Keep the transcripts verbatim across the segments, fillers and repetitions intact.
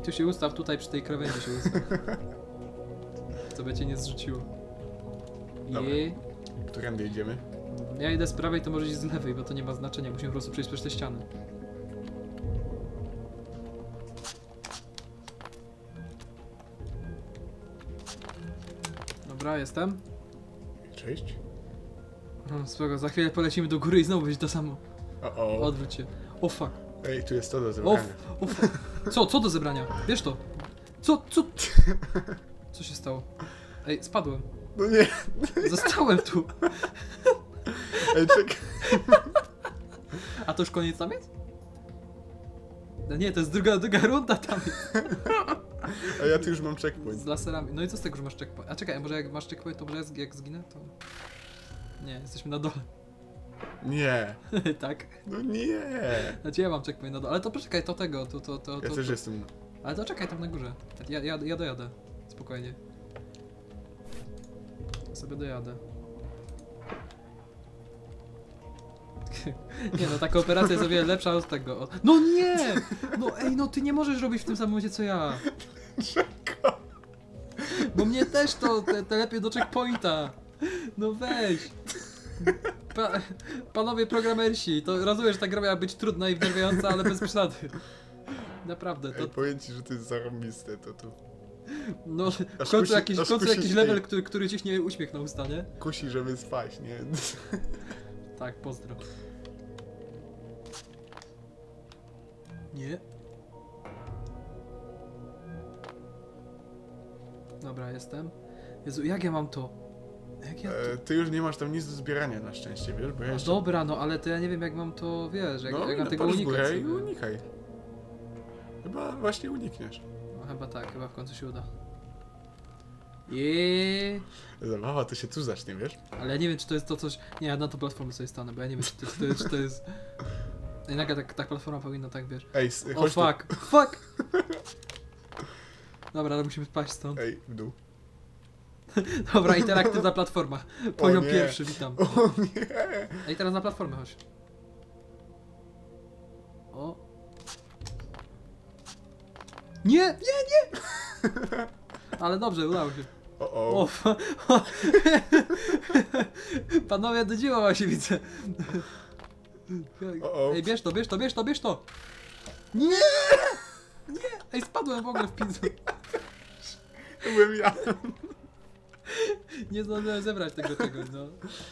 I tu się ustaw, tutaj przy tej krawędzi się ustaw. Co by cię nie zrzuciło. I... Którędy idziemy? Ja idę z prawej, to może iść z lewej, bo to nie ma znaczenia. Musimy po prostu przejść przez te ściany. Dobra, jestem. Cześć. No, spoko, za chwilę polecimy do góry i znowu będzie to samo. O, o. Odwróć się. O fuck. Ej, tu jest to do O, zebrania. o fuck. Co? Co do zebrania? Wiesz to? Co? Co? Co się stało? Ej, spadłem. No nie. Zostałem tu. Ej, czekaj. A to już koniec tam jest? No nie, to jest druga, druga runda tam jest. A ja tu już mam checkpoint. Z laserami. No i co z tego, że masz checkpoint? A czekaj, a może jak masz checkpoint, to może jak, jak zginę, to... Nie, jesteśmy na dole. Nie. Tak? No nie. Znaczy ja mam checkpoint na dole, ale to poczekaj, to tego, to, to, to, to, Ja to, też to. jestem. Ale to czekaj tam na górze. Ja, ja, ja dojadę. Spokojnie. Ja sobie dojadę. Nie no, taka operacja jest o wiele lepsza od tego. Od... No nie! No ej, no ty nie możesz robić w tym samym momencie co ja. Czekaj. Bo mnie też to te, telepie do checkpointa. No weź. Pa, panowie programersi, to rozumiem, że ta gra miała być trudna i wnerwiająca, ale bez przesady. Naprawdę, to... Ej, powiem ci, że to jest zarąbiste, to tu. No, w Aż końcu kusi- jakiś, aż w końcu kusi jakiś się- level, który, który ciśnie uśmiech na usta, nie? Kusi, żeby spać, nie? Tak, pozdro. Nie. Dobra, jestem. Jezu, jak ja mam to? Jak ja to... E, ty już nie masz tam nic do zbierania na szczęście, wiesz? Bo ja No jeszcze... dobra, no ale to ja nie wiem jak mam to, wiesz, jak, No, jak mam no tego patrz w unikać górę i sobie. unikaj. Chyba właśnie unikniesz. No chyba tak, chyba w końcu się uda. Jeee. Zabawa to się tu zacznie, wiesz? Ale ja nie wiem, czy to jest to coś... Nie, ja na to platformę sobie stanę, bo ja nie wiem, czy to, czy to, jest, czy to jest... Jednak tak, tak platforma powinna tak, wiesz... Ej, s- O chodź tu. fuck, fuck! Dobra, ale musimy spaść stąd. Ej, w dół. Dobra, interaktywna platforma. Poziom nie. pierwszy, witam. O nie! Ej, teraz na platformę chodź. O. Nie, nie, nie! Ale dobrze, udało się. O, O, o. fa- Panowie, do dzieła właśnie widzę. O, o. Ej, bierz to, bierz to, bierz to, bierz to! Nie! Nie! Ej, spadłem w ogóle w pizzu. To byłem ja. Nie zdążyłem zebrać tego czegoś, no.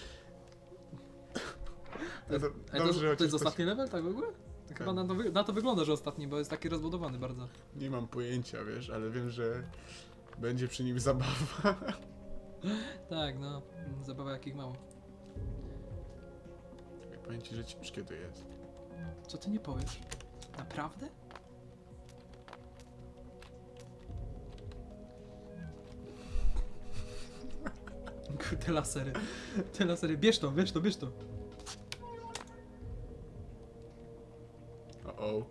To jest, No to- ej, to, dobrze, to chociaż jest coś- ostatni level, tak w ogóle? To chyba na to, wy- na to wygląda, że ostatni, bo jest taki rozbudowany bardzo. Nie mam pojęcia, wiesz, ale wiem, że będzie przy nim zabawa. Tak, no. Zabawa jakich mało. Powiem ci, że ciężkie to jest. Co ty nie powiesz? Naprawdę? Kurde, lasery. Te lasery. Bierz to, bierz to, bierz to. O, o.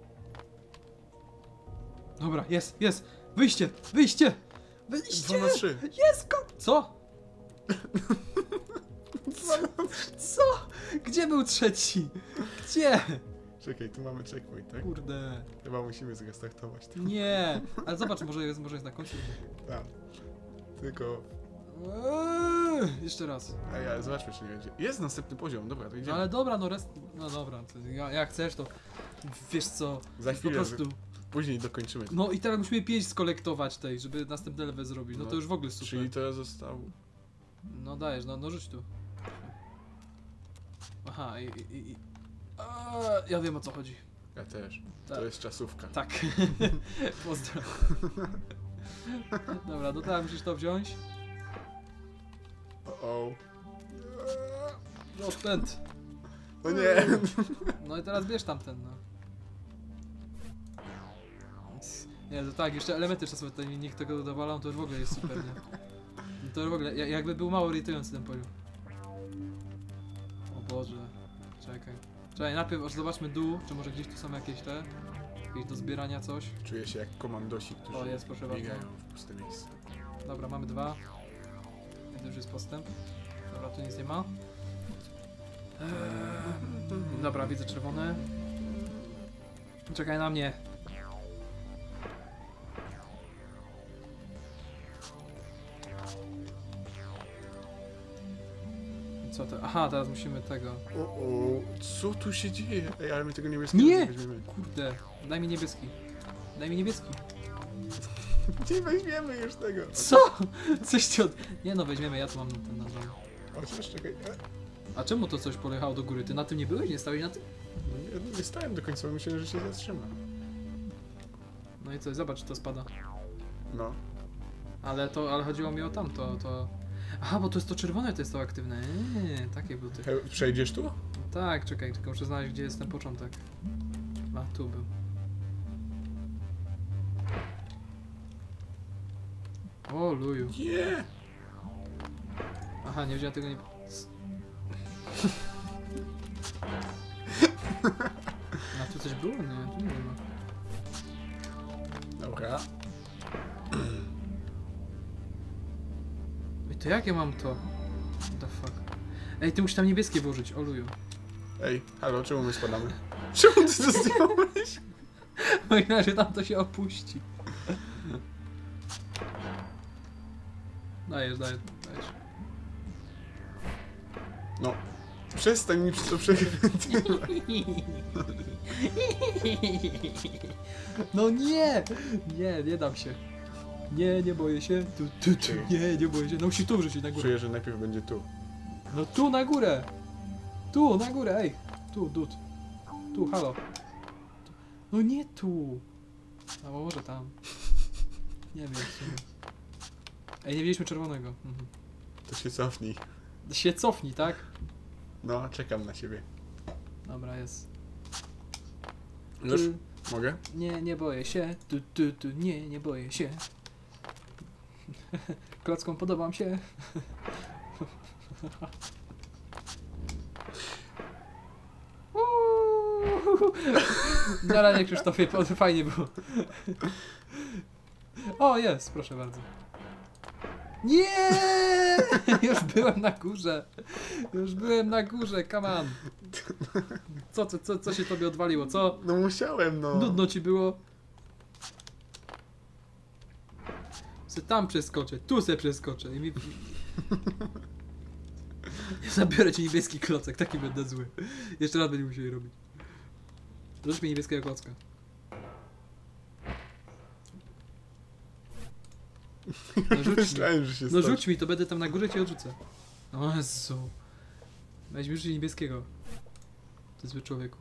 Dobra, jest, jest. Wyjście, wyjście. Wyjście. Dwa na trzy. Jest ko... Co? Co? Co? Gdzie był trzeci? Gdzie? Czekaj, tu mamy checkpoint, tak? Kurde. Chyba musimy zrestartować to. Nie. Ale zobacz, może jest, może jest na końcu. Tak. Tylko... Eee, jeszcze raz. A ja, zobaczmy, czy nie będzie. Jest następny poziom, dobra, to No idziemy. ale dobra, no rest... No dobra, to ja, jak chcesz to... Wiesz co, Za po chwilę, prostu... później dokończymy. No i teraz musimy pięć skolektować tej, żeby następny level zrobić, no to No, już w ogóle super. Czyli to zostało... No dajesz, no, no rzuć tu. Aha, i... i, i, i... A, ja wiem o co chodzi. Ja też. Tak. To jest czasówka. Tak. Pozdro. Dobra, no teraz musisz to wziąć. O, o. Rozpęd. No nie! No i teraz bierz tamten, no. Nie, to tak, jeszcze elementy czasowe tutaj niech tego dowalą, to już w ogóle jest super, nie? No to już w ogóle, ja- jakby był mało irytujący ten poziom. O Boże. Czekaj. Czekaj, najpierw aż zobaczmy dół, czy może gdzieś tu są jakieś te... Jakieś do zbierania coś. Czuję się jak komandosi, którzy O, jest, proszę bardzo. biegają w puste miejsce. Dobra, mamy dwa. To już jest postęp. Dobra, tu nic nie ma. Eee, dobra, widzę czerwone. Czekaj na mnie. Co to? Aha, teraz musimy tego. O, o, co tu się dzieje? Ej, ale my tego niebieskiego Nie! nie weźmiemy. Kurde, daj mi niebieski. Daj mi niebieski. Nie weźmiemy już tego. Co? Coś ci od... Nie no, weźmiemy, ja tu mam ten nazwę. Chociaż czekaj. E, A czemu to coś polechało do góry? Ty na tym nie byłeś? Nie stałeś na tym? No nie, nie stałem do końca, bo myślałem, że się zatrzyma. No i co, zobacz, czy to spada. No. Ale to, ale chodziło mi o tamto, to... Aha, bo to jest to czerwone, to jest to aktywne. Eee, takie buty. Hej, przejdziesz tu? Tak, czekaj, tylko muszę znaleźć, gdzie jest ten początek. A, tu był. O, luju. Nie! Aha, nie wziąłem tego, nie... A tu coś było? Nie, tu nie ma. Dobra. Ej, to jak ja mam to? What the fuck? Ej, ty musisz tam niebieskie włożyć, o luju. Ej, halo, czemu my spadamy? Czemu ty to zdjąłeś? Bo inaczej tam to się opuści. Dajesz, dajesz, dajesz. No. Przestań mi to przekrętywać. No nie! Nie, nie dam się. Nie, nie boję się. Tu, tu, tu. Nie, nie boję się. No musisz tu wrzucić na górę. Czuję, że najpierw będzie tu. No tu na górę! Tu, na górę, ej! Tu, dud. Tu, halo. No nie tu! A może tam. Nie wiem w sumie. Ej, nie wzięliśmy czerwonego. Mhm. To się cofnij. Się cofnij, tak? No, czekam na ciebie. Dobra, jest. Już? Tu. Mogę? Nie, nie boję się. Tu, tu, tu, nie, nie boję się. Klockom podobam się. Uuu. Na razie, Krzysztofie, fajnie było. O, jest, proszę bardzo. Nie! Już byłem na górze. Już byłem na górze, come on. Co, co, co, co się tobie odwaliło, co? No musiałem, no. Nudno ci było? Se tam przeskoczę, tu se przeskoczę i mi... Zabiorę ci niebieski klocek, taki będę zły. Jeszcze raz będziemy musieli robić. Rzuć mi niebieskiego klocka. No rzuć mi. Myślałem, że się No stanie. rzuć mi, to będę tam na górze cię odrzucę. O Jezu. Weź mi rzuć niebieskiego. Ty zły człowieku.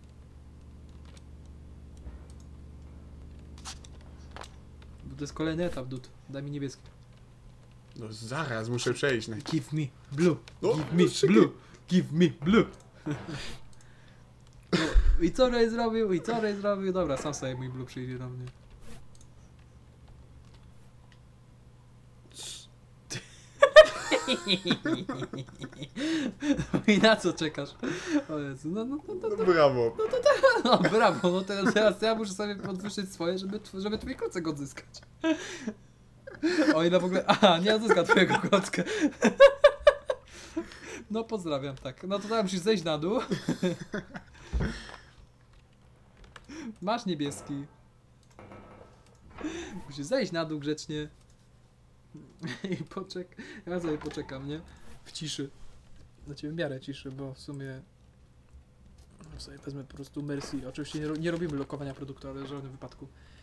Bo to jest kolejny etap, dud. Daj mi niebieski. No zaraz, muszę przejść. Na... Give me blue. No, Give me czekaj. blue. Give me blue. No, i co Ray zrobił? I co Ray zrobił? Dobra, sam sobie mój blue przyjdzie do mnie. I na co czekasz? O Jezu, no, no, no, no, No brawo. no brawo, no teraz, teraz ja muszę sobie podwyższyć swoje, żeby, tw- żeby twój klocek odzyskać. O ile w ogóle... Aha, nie odzyska twojego klocka. No pozdrawiam, tak. No to teraz musisz zejść na dół. Masz niebieski. Musisz zejść na dół grzecznie. I poczek... Ja sobie poczekam, nie? W ciszy. Znaczy w miarę ciszy, bo w sumie... No sobie wezmę po prostu Mercy. Oczywiście nie, ro- nie robimy lokowania produktu, ale w żadnym wypadku.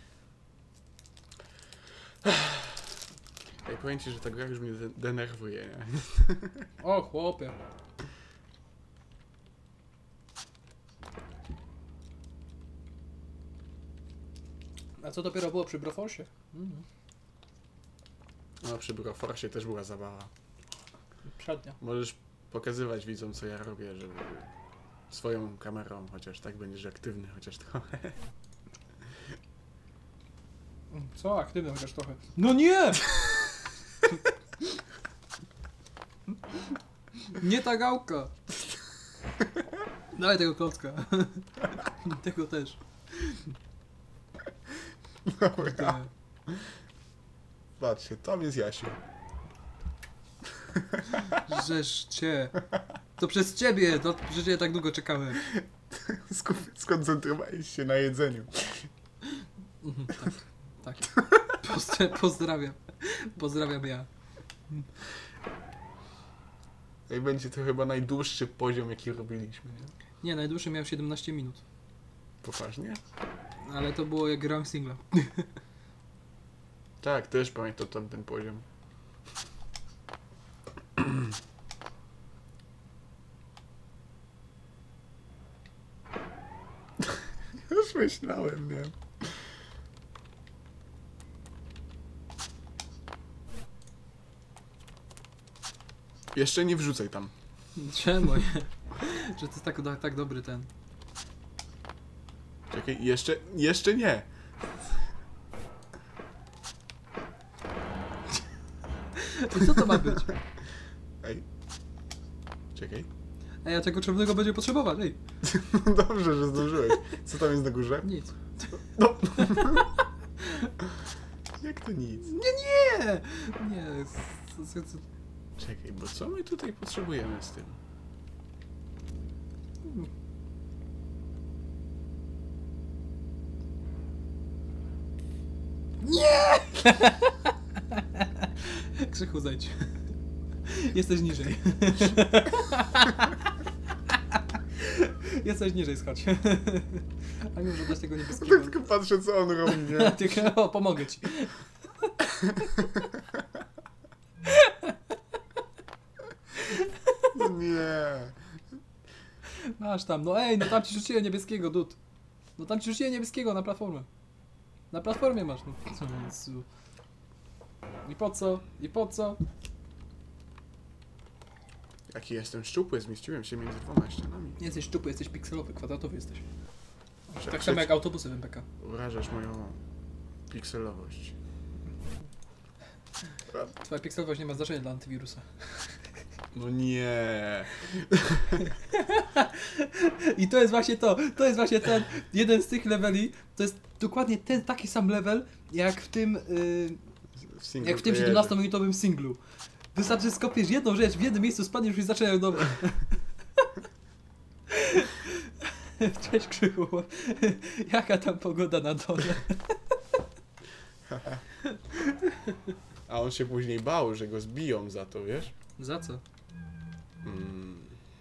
Ej, powiem ci, że ta gra już mnie de- denerwuje, nie? O, chłopie. A co dopiero było przy Broforsie? Mhm. No przy Broforsie też była zabawa. Przednia. Możesz pokazywać widzom, co ja robię, żeby swoją kamerą, chociaż tak będziesz aktywny, chociaż trochę. Co? Aktywny chociaż trochę. No nie! Nie ta gałka. Dawaj tego klocka. Tego też. Dobra. Patrzcie, tam jest Jasiu. Żeż cię. To przez ciebie, to przecież ja tak długo czekałem. Skup- Skoncentrowałeś się na jedzeniu. Mhm, tak, tak. Pozdra- pozdrawiam. Pozdrawiam ja. I będzie to chyba najdłuższy poziom, jaki robiliśmy, nie? Nie, najdłuższy miał siedemnaście minut. Poważnie? Ale to było jak grałem singla. Tak, też pamiętam tam ten poziom. Już myślałem, nie? Jeszcze nie wrzucaj tam. Czemu nie? Że to jest tak, tak dobry ten. Czekaj, jeszcze, jeszcze nie. I co to ma być? Ej. Czekaj. Ej, a czego czerwonego będzie potrzebować? Ej, Dobrze, że zdążyłeś. Co tam jest na górze? nic. No. Jak to nic? Nie! Nie, co, co, co? Czekaj, bo co my tutaj potrzebujemy z tym? Nie! Krzychu, zejdź. Jesteś niżej. Jesteś niżej, schodź. A nie może dać tego niebieskiego. Tak tylko patrzę, co on robi, nie? Tylko, o, pomogę ci. Nie. Masz tam, no ej, no tam ci rzuciłem niebieskiego, dud. No tam ci rzuciłem niebieskiego na platformę. Na platformie masz, no. Co, więc... I po co? I po co? Jaki jestem szczupły, zmieściłem się między dwoma ścianami. Nie jesteś szczupły, jesteś pikselowy, kwadratowy jesteś. Prze- Tak samo jak autobusy w M P K. Urażasz moją pikselowość. Twoja pikselowość nie ma znaczenia dla antywirusa. No nie. I to jest właśnie to, to jest właśnie ten, jeden z tych leveli, to jest dokładnie ten taki sam level, jak w tym, yy, W single jak w tym playerze. siedemnastominutowym singlu. Wystarczy, że skopiesz jedną rzecz w jednym miejscu, spadniesz i zaczynają nowe. Cześć Krzychu, jaka tam pogoda na dole? A on się później bał, że go zbiją za to, wiesz? Za co? Mm.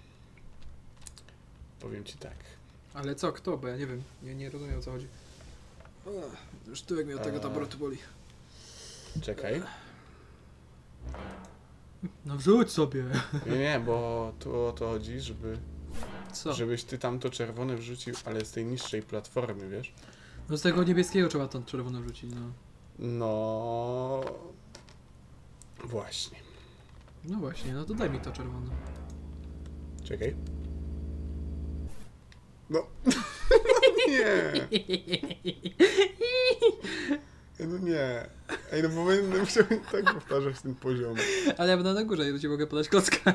Powiem ci tak. Ale co, kto? Bo ja nie wiem, nie, nie rozumiem o co chodzi. O, już tyłek mi od tego Eee. taboretu boli. Czekaj. No wrzuć sobie. Nie, nie, bo tu o to chodzi, żeby, Co? żebyś ty tam to czerwone wrzucił, ale z tej niższej platformy, wiesz? No z tego niebieskiego trzeba to czerwone wrzucić, no. No... Właśnie. No właśnie, no to daj mi to czerwone. Czekaj. No. Nie. No nie. Ej, no bo będę musiał i tak powtarzać ten poziom. Ale ja będę na górze, ja ci mogę podać kocka.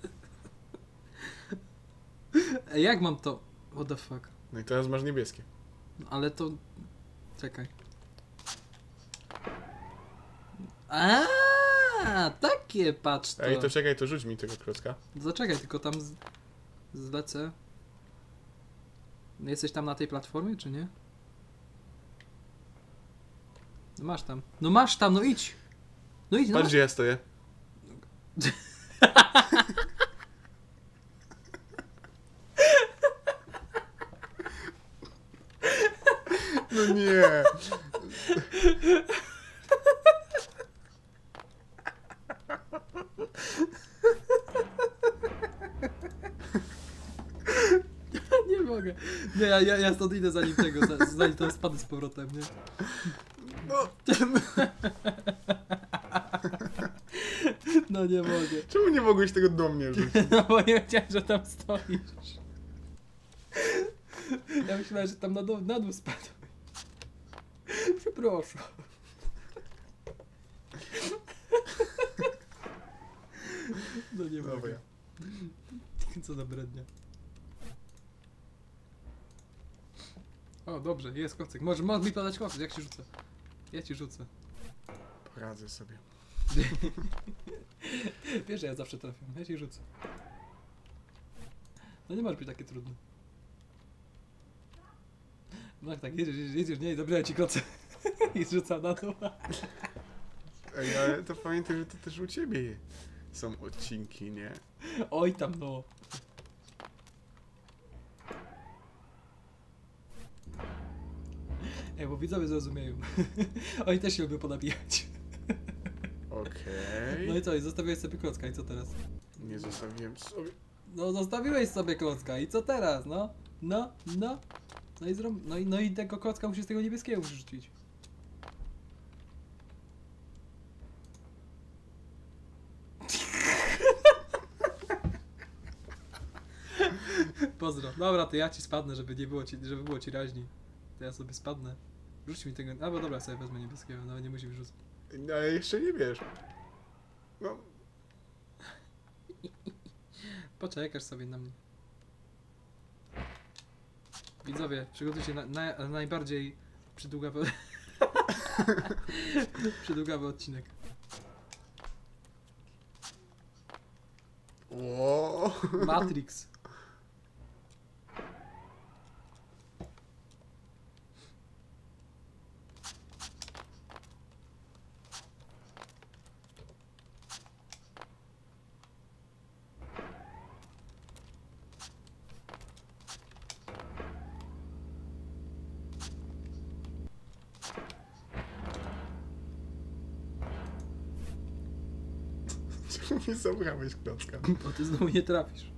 Ej, jak mam to? What the fuck? No i teraz masz niebieskie. No, ale to... Czekaj. A, takie patrz to. Ej, to czekaj, to rzuć mi tego klocka. Zaczekaj, tylko tam z... zlecę. Jesteś tam na tej platformie, czy nie? No masz tam. No masz tam, no idź! No idź, no Patrz, masz. gdzie ja stoję. No nie. Nie mogę. Nie, ja, ja, ja stąd idę zanim tego, za- zanim to spadł z powrotem, nie? No. No nie mogę. Czemu nie mogłeś tego do mnie rzucić? No bo nie wiedziałem, że tam stoisz. Ja myślałem, że tam na dół, na dół spadł. Przepraszam. No nie Dobra. mogę. Co za brednia. O, dobrze, jest kocyk. Może, może mi podać kocyk, jak ci rzucę? Ja ci rzucę. Poradzę sobie. Wiesz, że ja zawsze trafiam. Ja ci rzucę. No nie może być takie trudne. No tak, jedziesz, jedziesz, jedziesz, nie, zabiorę ci koce. I zrzucam na dół. Ej, ale to pamiętaj, że to też u ciebie Są odcinki, nie? Oj tam no. Ej, bo widzowie zrozumieją. Oni też się lubią ponabijać. Okej. No i co, i zostawiłeś sobie klocka i co teraz? Nie zostawiłem sobie... No zostawiłeś sobie klocka i co teraz, no? No, no. No i, zrób, no, i, no i tego klocka musisz z tego niebieskiego musisz rzucić. Pozdro. Dobra, to ja ci spadnę, żeby nie było ci, żeby było ci raźniej. To ja sobie spadnę. Rzuć mi tego. A bo dobra, sobie wezmę niebieskiego, no nie musimy rzucać. No, ale jeszcze nie wiesz. No, Poczekasz sobie na mnie. Widzowie, przygotujcie na, na, na najbardziej przydługawy... przydługawy odcinek. Ło. Matrix. Czemu mi zabrałeś klocka? Bo ty znowu nie trafisz.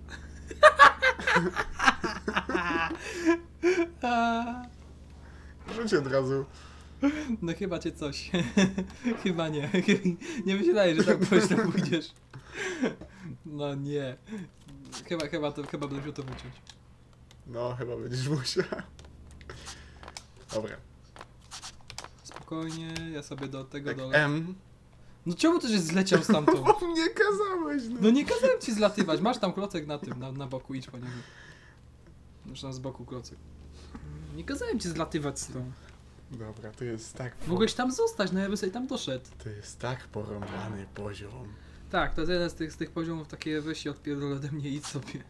Rzuć od razu. No chyba cię coś. Chyba nie. Nie myślałem, że tak późno pójdziesz. No nie. Chyba, chyba, to, chyba będę musiał to wyciąć. No, chyba będziesz musiał. Dobra. Spokojnie, ja sobie do tego Tak, dole. M. No czemu też jest zleciał stamtąd? Bo mnie kazałeś, no. No nie kazałem ci zlatywać, masz tam klocek na tym, na, na boku, idź po niego. Masz tam z boku klocek. Nie kazałem ci zlatywać stąd. Dobra, to jest tak... po- Mogłeś tam zostać, no ja bym sobie tam doszedł. To jest tak porąbany poziom. Tak, to jest jeden z tych, z tych poziomów, takie weź się odpierdol ode mnie, idź sobie.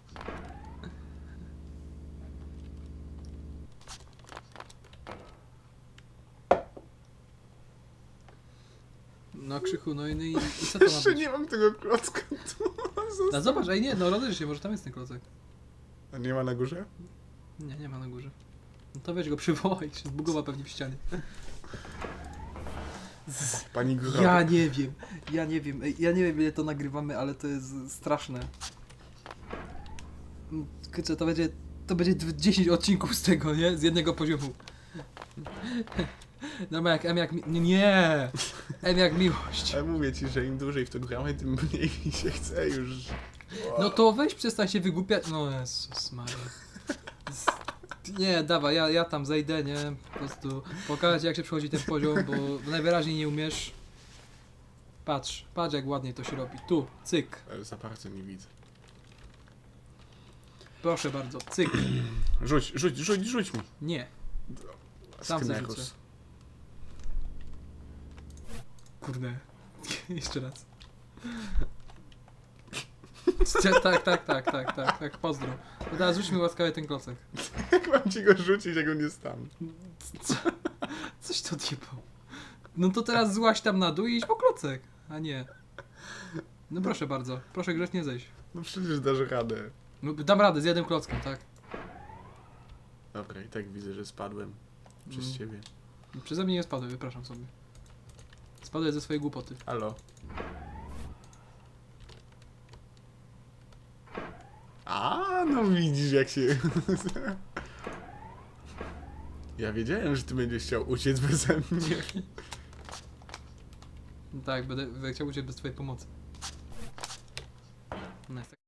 No Krzychu, no i, no i, i co to ma Jeszcze być? nie mam tego klocka tu. No zobacz, ej nie, no rozejrzyj się, może tam jest ten klocek. A nie ma na górze? Nie, nie ma na górze. No to weź go przywołaj, się zbugował pewnie w ścianie. Pani Góra. Ja nie wiem, ja nie wiem, ej, ja nie wiem ile to nagrywamy, ale to jest straszne. Mm, Kurczę, to będzie, to będzie dw- dziesięć odcinków z tego, nie? Z jednego poziomu. No jak M jak mi... Nie, nie! M jak miłość. Ale mówię ci, że im dłużej w to gramy, tym mniej mi się chce już. No to weź przestań się wygłupiać. No Jezus Maria. Z- Nie, dawaj, ja, ja tam zejdę, nie? Po prostu pokażę ci jak się przechodzi ten poziom, bo najwyraźniej nie umiesz. Patrz, patrz jak ładnie to się robi. Tu, cyk. Ale za bardzo nie widzę. Proszę bardzo, cyk. Rzuć, rzuć, rzuć, rzuć mi. Nie, sam Sknerus. zarzucę. Kurde. Jeszcze raz. Tak, tak, tak, tak, tak, tak, pozdro. No teraz rzuć mi łaskawie ten klocek. Jak mam ci go rzucić, jak on jest tam? Co? Coś to odjebał. No to teraz złaź tam na dół i idź po klocek, a nie. No proszę bardzo, proszę grzecznie zejść. No przecież dasz radę. No, dam radę z jednym klockiem, tak? Dobra, i tak widzę, że spadłem przez Mm. ciebie. Przeze mnie nie spadłem, wypraszam sobie. Spadłem ze swojej głupoty. Halo? A, no widzisz jak się... Ja wiedziałem, że ty będziesz chciał uciec beze mnie. Tak, będę, będę chciał uciec bez twojej pomocy. Nice.